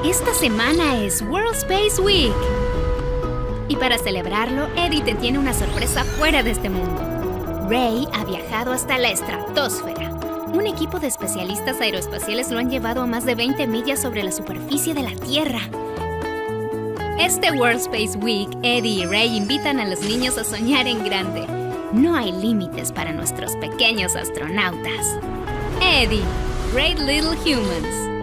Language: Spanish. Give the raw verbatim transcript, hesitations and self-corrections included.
Esta semana es World Space Week. Y para celebrarlo, Eddie te tiene una sorpresa fuera de este mundo. Ray ha viajado hasta la estratosfera. Un equipo de especialistas aeroespaciales lo han llevado a más de veinte millas sobre la superficie de la Tierra. Este World Space Week, Eddie y Ray invitan a los niños a soñar en grande. No hay límites para nuestros pequeños astronautas. Eddie, Great Little Humans.